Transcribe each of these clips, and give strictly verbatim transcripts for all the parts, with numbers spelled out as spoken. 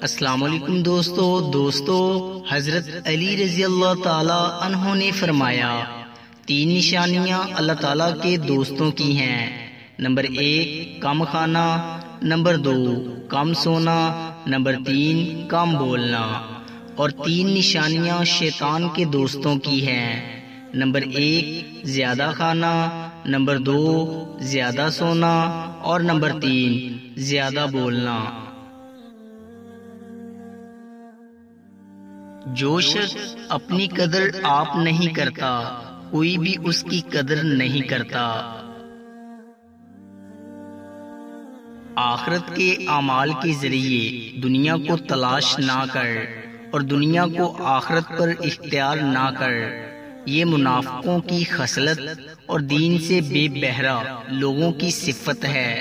السلام علیکم دوستو دوستو حضرت علی رضی اللہ تعالی عنہ نے فرمایا تین نشانیاں اللہ تعالیٰ کے دوستوں کی ہیں۔ نمبر ایک کم کھانا، نمبر دو کم سونا، نمبر تین کم بولنا۔ اور تین نشانیاں شیطان کے دوستوں کی ہیں۔ نمبر ایک زیادہ کھانا، نمبر دو زیادہ سونا اور نمبر تین زیادہ بولنا۔ جو شخص اپنی قدر آپ نہیں کرتا کوئی بھی اس کی قدر نہیں کرتا۔ آخرت کے اعمال کے ذریعے دنیا کو تلاش نہ کر اور دنیا کو آخرت پر اختیار نہ کر، یہ منافقوں کی خصلت اور دین سے بے بہرہ لوگوں کی صفت ہے۔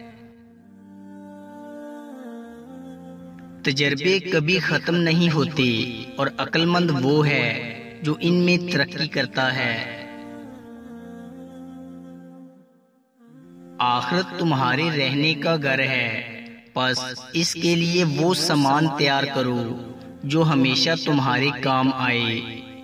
تجربے کبھی ختم نہیں ہوتے اور عقل مند وہ ہے جو ان میں ترقی کرتا ہے۔ آخرت تمہارے رہنے کا گھر ہے، پس اس کے لیے وہ سامان تیار کرو جو ہمیشہ تمہارے کام آئے۔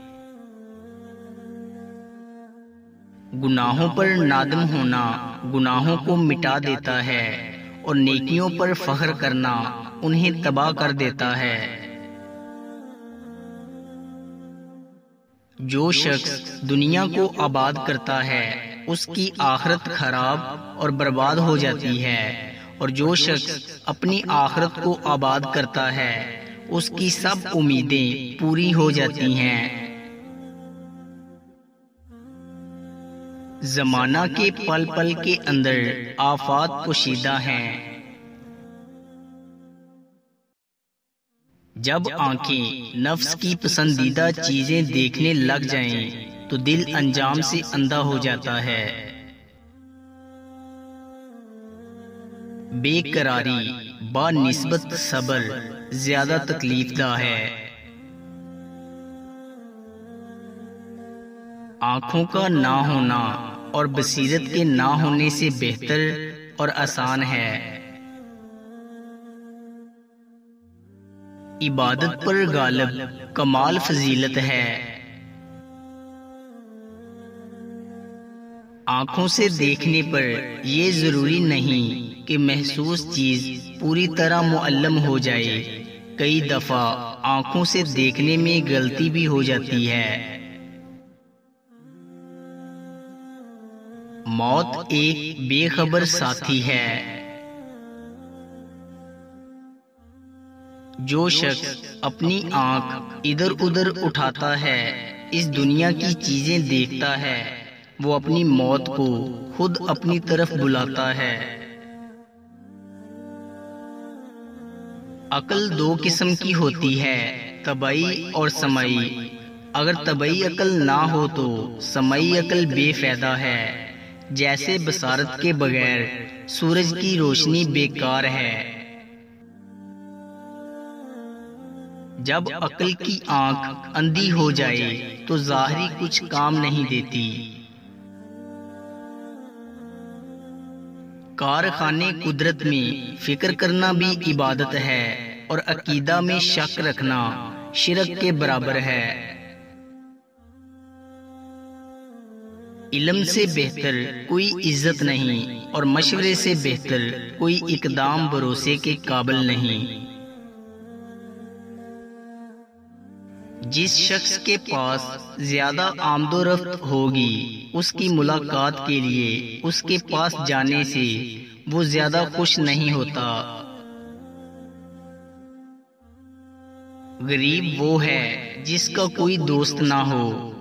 گناہوں پر نادم ہونا گناہوں کو مٹا دیتا ہے اور نیکیوں پر فخر کرنا انہیں تباہ کر دیتا ہے۔ جو شخص دنیا کو آباد کرتا ہے اس کی آخرت خراب اور برباد ہو جاتی ہے، اور جو شخص اپنی آخرت کو آباد کرتا ہے اس کی سب امیدیں پوری ہو جاتی ہیں۔ زمانہ کے پل پل کے اندر آفات پوشیدہ ہیں۔ جب آنکھیں نفس کی پسندیدہ چیزیں دیکھنے لگ جائیں تو دل انجام سے اندھا ہو جاتا ہے۔ بے قراری با نسبت صبر زیادہ تکلیف دہ ہے۔ آنکھوں کا نہ ہونا اور بصیرت کے نہ ہونے سے بہتر اور آسان ہے۔ عبادت پر غالب کمال فضیلت ہے۔ آنکھوں سے دیکھنے پر یہ ضروری نہیں کہ محسوس چیز پوری طرح معلم ہو جائے، کئی دفعہ آنکھوں سے دیکھنے میں غلطی بھی ہو جاتی ہے۔ موت ایک بے خبر ساتھی ہے۔ جو شخص اپنی آنکھ ادھر ادھر اٹھاتا ہے، اس دنیا کی چیزیں دیکھتا ہے، وہ اپنی موت کو خود اپنی طرف بلاتا ہے۔ عقل دو قسم کی ہوتی ہے، طبعی اور سمعی۔ اگر طبعی عقل نہ ہو تو سمعی عقل بے فائدہ ہے۔ جیسے بصارت کے بغیر سورج کی روشنی بیکار ہے۔ جب عقل کی آنکھ اندھی ہو جائے تو ظاہری کچھ کام نہیں دیتی۔ کارخانے قدرت میں فکر کرنا بھی عبادت ہے اور عقیدہ میں شک رکھنا شرک کے برابر ہے۔ علم سے بہتر کوئی عزت نہیں اور مشورے سے بہتر کوئی اقدام بھروسے کے قابل نہیں۔ جس شخص کے پاس زیادہ آمد و رفت ہوگی اس کی ملاقات کے لیے اس کے پاس جانے سے وہ زیادہ خوش نہیں ہوتا۔ غریب وہ ہے جس کا کوئی دوست نہ ہو۔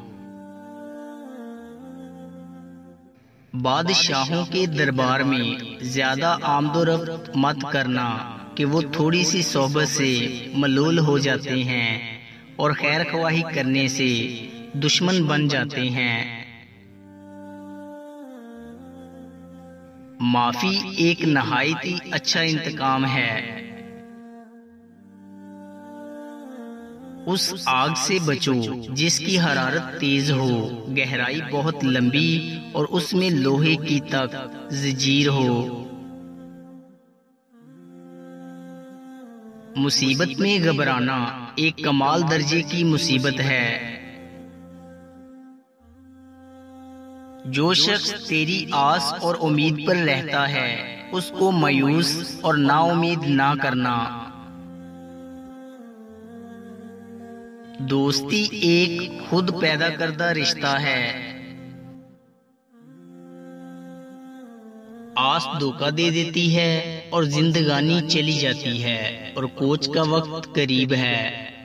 بادشاہوں کے دربار میں زیادہ آمد و رفت مت کرنا کہ وہ تھوڑی سی صحبت سے ملول ہو جاتے ہیں اور خیر خواہی کرنے سے دشمن بن جاتے ہیں۔ معافی ایک نہایت ہی اچھا انتقام ہے۔ اس آگ سے بچو جس کی حرارت تیز ہو، گہرائی بہت لمبی اور اس میں لوہے کی تک زنجیر ہو۔ مصیبت میں گھبرانا ایک کمال درجے کی مصیبت ہے۔ جو شخص تیری آس اور امید پر رہتا ہے اس کو مایوس اور نا امید نہ کرنا۔ دوستی ایک خود پیدا کردہ رشتہ ہے۔ آس دھوکہ دے دیتی ہے اور زندگانی چلی جاتی ہے اور کوچ کا وقت قریب ہے۔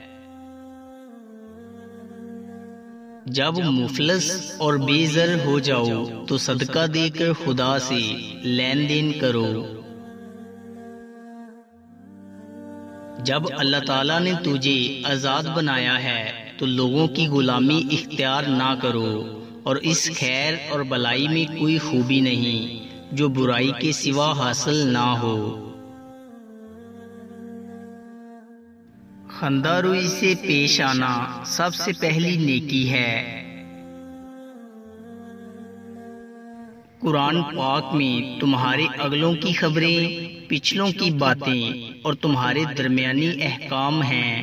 جب مفلس اور بے زر ہو جاؤ تو صدقہ دے کر خدا سے لین دین کرو۔ جب اللہ تعالیٰ نے تجھے آزاد بنایا ہے تو لوگوں کی غلامی اختیار نہ کرو، اور اس خیر اور بلائی میں کوئی خوبی نہیں جو برائی کے سوا حاصل نہ ہو۔ خندہ روئی سے پیش آنا سب سے پہلی نیکی ہے۔ قرآن پاک میں تمہارے اگلوں کی خبریں، پچھلوں کی باتیں اور تمہارے درمیانی احکام ہیں۔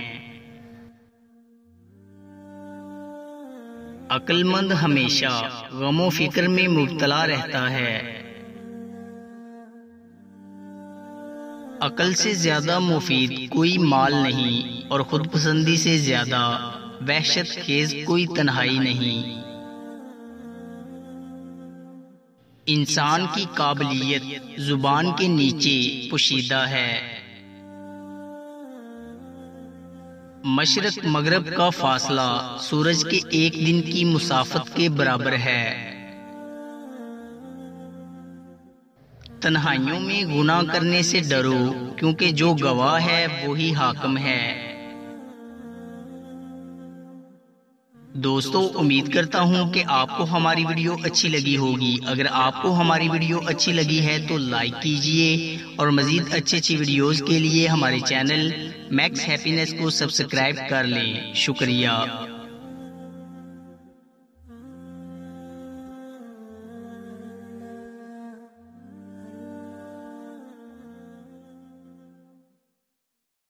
عقل مند ہمیشہ غم و فکر میں مبتلا رہتا ہے۔ عقل سے زیادہ مفید کوئی مال نہیں اور خود پسندی سے زیادہ وحشت خیز کوئی تنہائی نہیں۔ انسان کی قابلیت زبان کے نیچے پوشیدہ ہے۔ مشرق مغرب کا فاصلہ سورج کے ایک دن کی مسافت کے برابر ہے۔ تنہائیوں میں گناہ کرنے سے ڈرو، کیونکہ جو گواہ ہے وہی حاکم ہے۔ دوستو، امید کرتا ہوں کہ آپ کو ہماری ویڈیو اچھی لگی ہوگی۔ اگر آپ کو ہماری ویڈیو اچھی لگی ہے تو لائک کیجئے، اور مزید اچھی اچھی ویڈیوز کے لیے ہمارے چینل میکس ہیپینس کو سبسکرائب کر لیں۔ شکریہ۔